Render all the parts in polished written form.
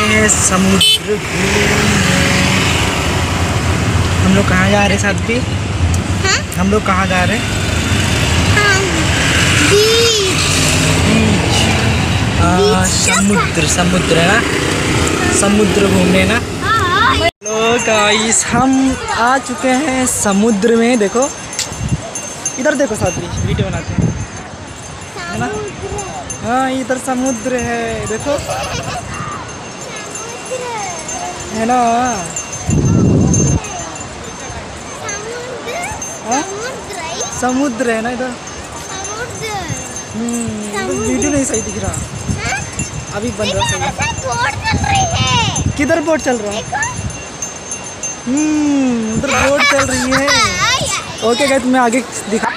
हैं समुद्र घूमने। हम लोग कहाँ जा रहे हैं साथी? हम लोग कहाँ जा रहे हैं? बीच। समुद्र है ना, समुद्र घूमने ना। हेलो गाइस, हम आ चुके हैं समुद्र में। देखो इधर देखो साथी, वीडियो बनाते हैं है ना। हाँ इधर समुद्र है, देखो है ना। समुद्र है ना इधर। वीडियो नहीं सही दिख रहा, अभी बन रहा है। बोट चल रही है। किधर बोट चल रहा है? उधर बोट चल रही है। ओके गाइस, मैं आगे दिखा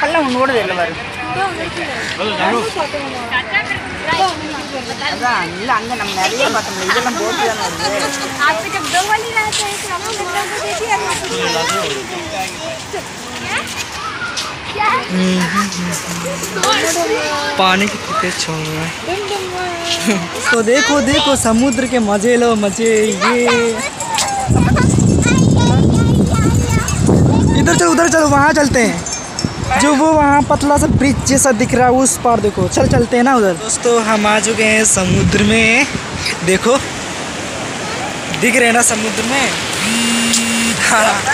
पानी की कितने छोड़ रहा है। तो देखो देखो समुद्र के मजे लो मजे। ये इधर चलो, उधर चलो, वहाँ चलते हैं। जो वो वहाँ पतला सा ब्रिज जैसा दिख रहा है उस पार देखो, चलते हैं ना उधर। दोस्तों हम आ चुके हैं समुद्र में। देखो दिख रहे हैं ना समुद्र में। हाँ।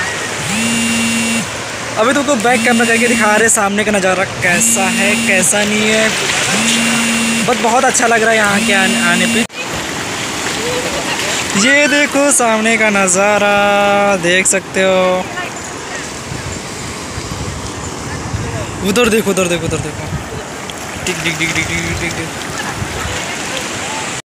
अभी तुमको बैक कैमरा करके दिखा रहे सामने का नज़ारा कैसा है कैसा नहीं है, बट बहुत अच्छा लग रहा है यहाँ के आने पे। ये देखो सामने का नज़ारा देख सकते हो। उधर देखो, उधर देखो, उधर देखो। टिक टिक टिक टिक टिक टिक।